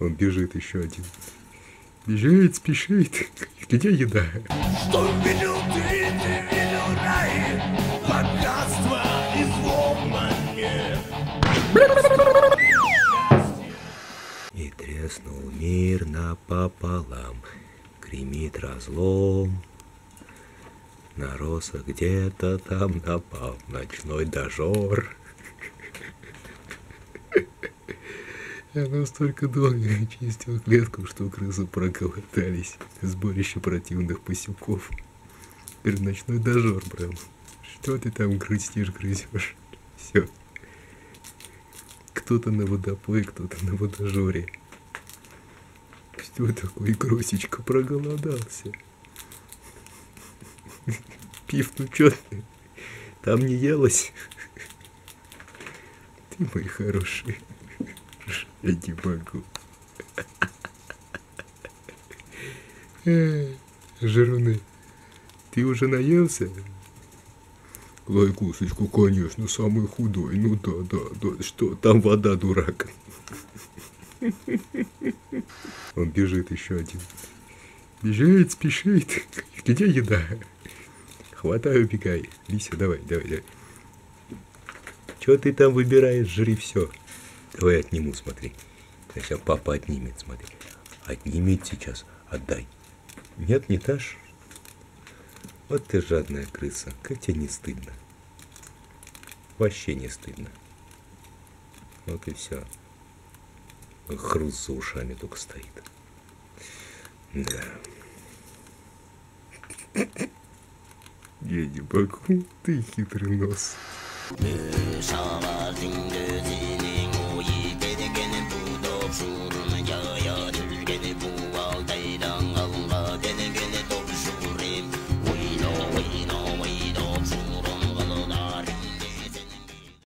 Он бежит, еще один. Бежит, спешит. Где еда? Что в минуты ты видел рай, богатство и зломание. И треснул мир напополам, гремит разлом. Наросся где-то там напал ночной дожор. Я настолько долго чистил клетку, что крысы проголодались. Сборище противных пасюков. Говорю, ночной дожор, прям. Что ты там грызешь? Все. Кто-то на водопое, кто-то на водожоре. Что такое, Гросечка, проголодался? Пив, ну чё ты? Там не елось? Ты мой хороший. Я не могу. Жируны, ты уже наелся? Лайкусочку, конечно, самый худой. Ну да. Что, там вода, дурак. Он бежит, еще один. Бежит, спешит. Где еда? Хватай, убегай. Лися, давай. Чё ты там выбираешь? Жри все. Давай отниму, смотри. Сейчас папа отнимет, смотри. Отнимет сейчас, отдай. Нет, не дашь? Вот ты жадная крыса. Как тебе не стыдно? Вообще не стыдно. Вот и все. Хруст за ушами только стоит. Да. Я не могу, ты хитрый нос.